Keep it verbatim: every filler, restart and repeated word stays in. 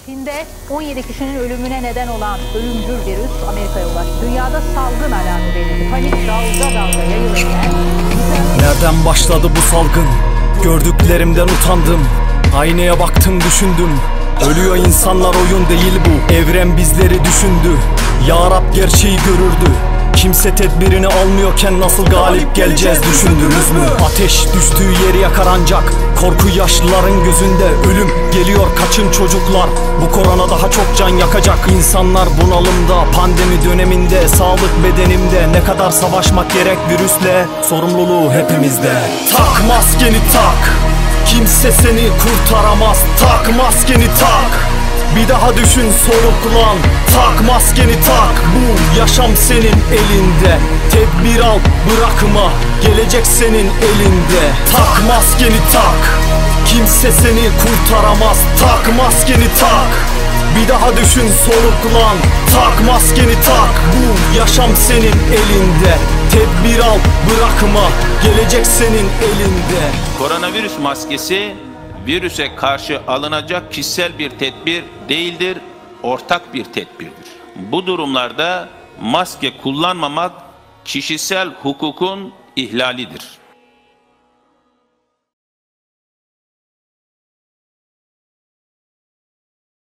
Çin'de on yedi kişinin ölümüne neden olan ölümcül virüs Amerika'ya ulaştı. Dünyada salgın alarmı verildi. Panik dalga dalga yayılırken... Nereden başladı bu salgın? Gördüklerimden utandım. Aynaya baktım, düşündüm. Ölüyor insanlar, oyun değil bu. Evren bizleri düşündü. Ya Rab gerçeği görürdü. Kimse tedbirini almıyorken nasıl galip geleceğiz düşündünüz mü? Ateş düştüğü yeri yakar ancak korku yaşlıların gözünde. Ölüm geliyor, kaçın çocuklar. Bu korona daha çok can yakacak. İnsanlar bunalımda, pandemi döneminde. Sağlık bedenimde, ne kadar savaşmak gerek virüsle. Sorumluluğu hepimizde. Tak maskeni tak, kimse seni kurtaramaz. Tak maskeni tak, bir daha düşün, soluklan. Tak maskeni tak, bu yaşam senin elinde. Tedbir al, bırakma, gelecek senin elinde. Tak maskeni tak, kimse seni kurtaramaz. Tak maskeni tak, bir daha düşün, soluklan. Tak maskeni tak, bu yaşam senin elinde. Tedbir al, bırakma, gelecek senin elinde. Koronavirüs maskesi virüse karşı alınacak kişisel bir tedbir değildir, ortak bir tedbirdir. Bu durumlarda maske kullanmamak kişisel hukukun ihlalidir.